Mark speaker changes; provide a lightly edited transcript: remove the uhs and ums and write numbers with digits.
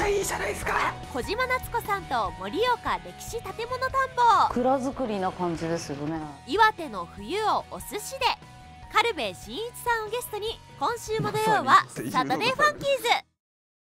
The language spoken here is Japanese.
Speaker 1: いいじゃないですか。
Speaker 2: 小島夏子さんと盛岡歴史建物探訪。
Speaker 3: 蔵造りな感じですよね。
Speaker 2: 岩手の冬をお寿司で、軽部真一さんをゲストに今週も土曜はサタデーファンキーズ。